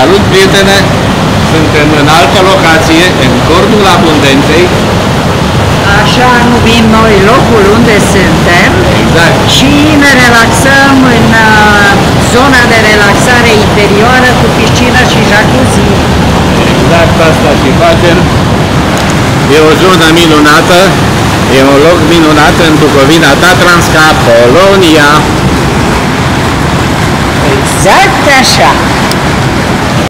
Salut, prietene! Suntem în altă locație, în Cornul Abundenței. Așa numim noi locul unde suntem. Exact. Și ne relaxăm în zona de relaxare interioară cu piscină și jacuzzi. Exact asta și facem. E o zonă minunată, e un loc minunat în Bucovina Tatranska, Polonia. Exact așa.